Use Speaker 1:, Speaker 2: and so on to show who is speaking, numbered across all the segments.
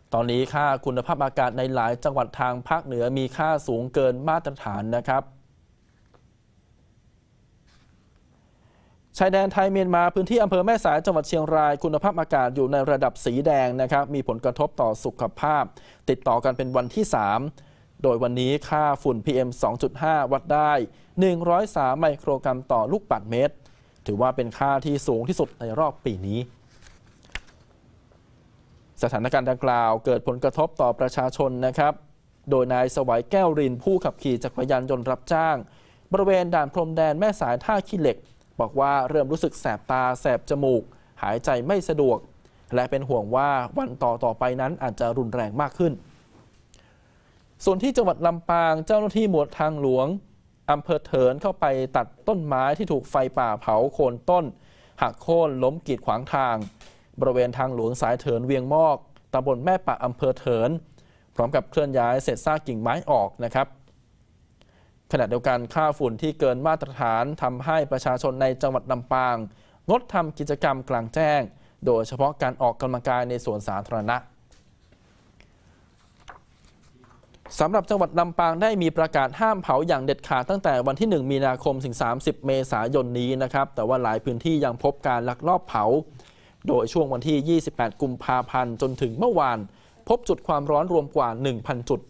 Speaker 1: ตอนนี้ค่าคุณภาพอากาศในหลายจังหวัดทางภาคเหนือมีค่าสูงเกินมาตรฐานนะครับชายแดนไทยเมียนมาพื้นที่อำเภอแม่สายจังหวัดเชียงรายคุณภาพอากาศอยู่ในระดับสีแดงนะครับมีผลกระทบต่อสุขภาพติดต่อกันเป็นวันที่ 3โดยวันนี้ค่าฝุ่น PM 2.5 วัดได้103 ไมโครกรัมต่อลูกบาศก์เมตรถือว่าเป็นค่าที่สูงที่สุดในรอบปีนี้สถานการณ์ดังกล่าวเกิดผลกระทบต่อประชาชนนะครับโดยนายสวัยแก้วรินผู้ขับขี่จักรยานยนต์รับจ้างบริเวณด่านพรมแดนแม่สายท่าขี้เหล็กบอกว่าเริ่มรู้สึกแสบตาแสบจมูกหายใจไม่สะดวกและเป็นห่วงว่าวันต่อไปนั้นอาจจะรุนแรงมากขึ้นส่วนที่จังหวัดลำปางเจ้าหน้าที่หมวดทางหลวงอำเภอเถินเข้าไปตัดต้นไม้ที่ถูกไฟป่าเผาโค่นต้นหักโค่นล้มกีดขวางทางบริเวณทางหลวงสายเถินเวียงมอกตำบลแม่ปะอำเภอเถินพร้อมกับเคลื่อนย้ายเศษซากกิ่งไม้ออกนะครับขณะเดียวกันค่าฝุ่นที่เกินมาตรฐานทำให้ประชาชนในจังหวัดลำปางงดทำกิจกรรมกลางแจ้งโดยเฉพาะการออกกำลังกายในสวนสาธารณะสำหรับจังหวัดลำปางได้มีประกาศห้ามเผาอย่างเด็ดขาดตั้งแต่วันที่ 1 มีนาคมถึง 30 เมษายนนี้นะครับแต่ว่าหลายพื้นที่ยังพบการลักลอบเผาโดยช่วงวันที่ 28 กุมภาพันธ์จนถึงเมื่อวานพบจุดความร้อนรวมกว่า 1,000 จุด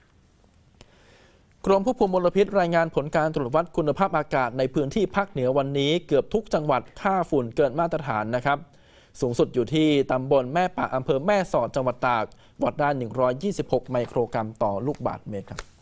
Speaker 1: กรมควบคุมมลพิษรายงานผลการตรวจวัดคุณภาพอากาศในพื้นที่ภาคเหนือวันนี้เกือบทุกจังหวัดค่าฝุ่นเกินมาตรฐานนะครับสูงสุดอยู่ที่ตำบลแม่ปะอำเภอแม่สอดจังหวัดตากวัดได้126 ไมโครกรัมต่อลูกบาศก์เมตรครับ